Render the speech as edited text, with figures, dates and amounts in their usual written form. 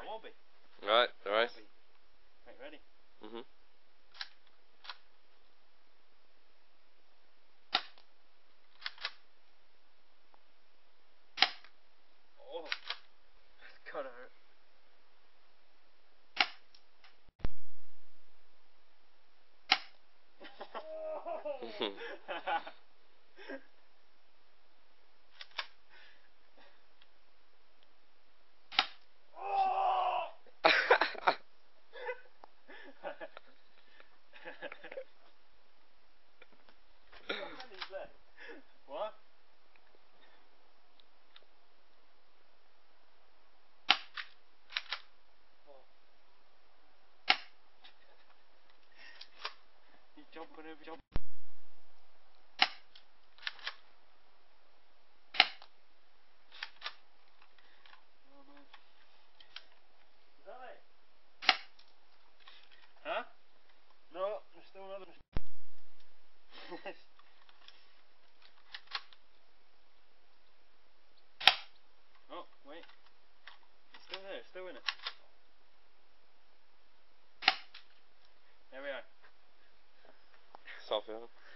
It won't be. Right, alright. Right, ready? Mm-hmm. Oh, it's gotta hurt. What? He's jumping over, jumping. Oh man. Is that it? Huh? No, there's still another. Oh, wait. It's still there, it's still in it. There we are. Stop it.